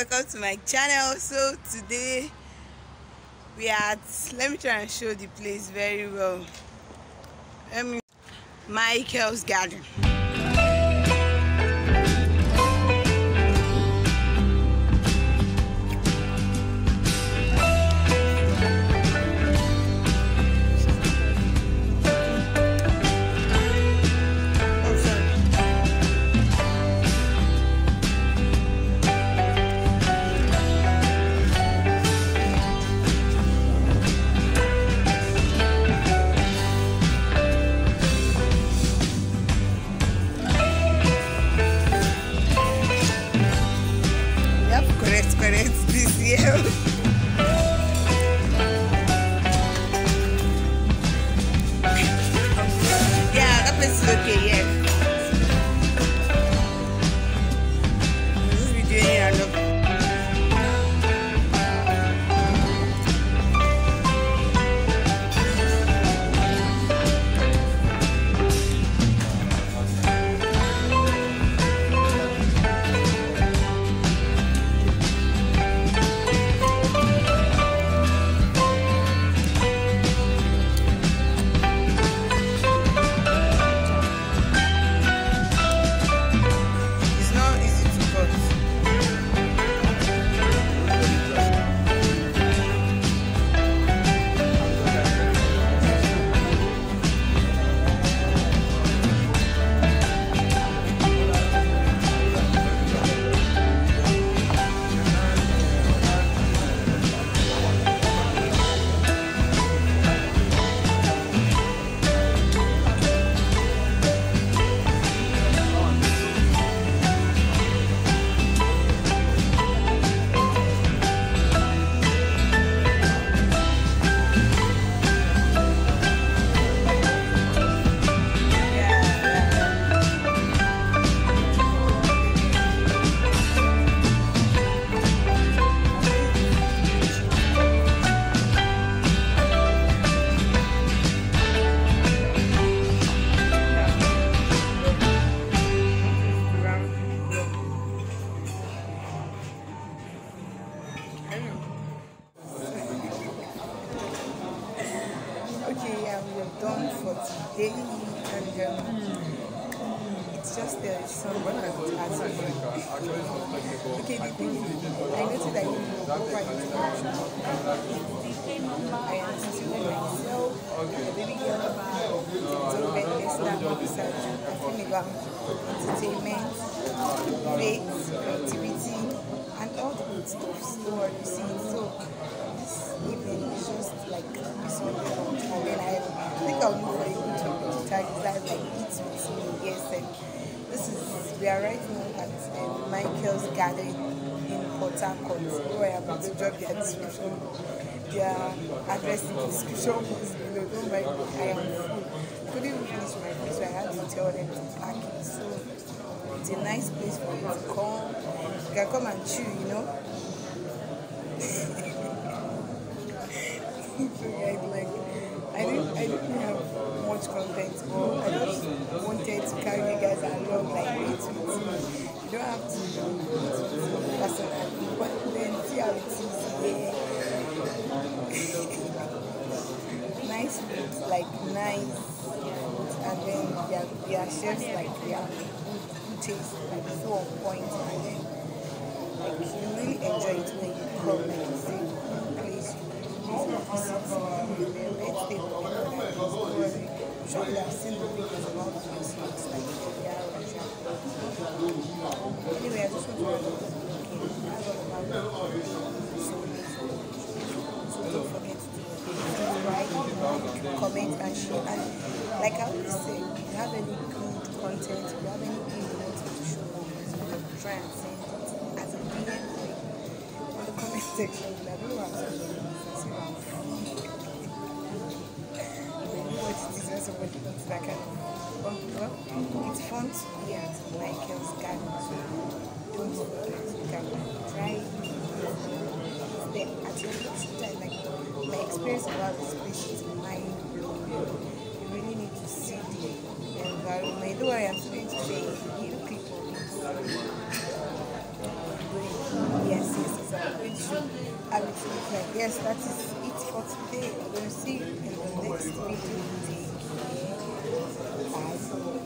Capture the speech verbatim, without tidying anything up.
welcome to my channel. So today we are at, let me try and show the place very well. Let me Michael's Garden. Yeah, that place is okay, yeah. This is doing it enough. Done for today, and um, it's just the sun. Okay, the thing is, I noticed that you go quite international. I am still myself, the baby girl, so like this, that, research, entertainment, faith, creativity, and all the good stuff. So you see, so this evening is just like something, and then I I think I'll look for a good time that like eat with me. Yes, and this is we are right now at um, Michael's Garden in Port Harcourt, where I'm about to drop their description, their address in the description box below. Don't mind, I am full. Couldn't finish my food, so I had to tell them to pack it. So it's a nice place for you to come. You can come and chew, you know. So yeah, like. I didn't, I didn't have much content, but I just wanted to carry you guys along, like eat with me. You don't have to eat with me personally, but then see how it is. Yeah. Nice food, like nice food, and then their, their chefs, like they are good taste, like so on point, and then like you really enjoy it when you come and see the place. Sure, you have seen the videos about this. It's like they are Russian. Anyway, I just want to run over the okay. That's all about it. So, so don't forget to subscribe, comment, and share. And like I always say, if you have any good content, if you have anything you want to show, so try and send it as a D M in the comment section. I don't know what I'm saying. Somebody thinks that kind of well, well, it's fun to be at Michael's Garden, so don't forget you can try it at your next time. Like my experience about this place is mind blowing. You really need to see the environment. Though I am going to say you people, yes, Okay, yes, that is it for today. We're going to see you in the next video. Take care. Bye.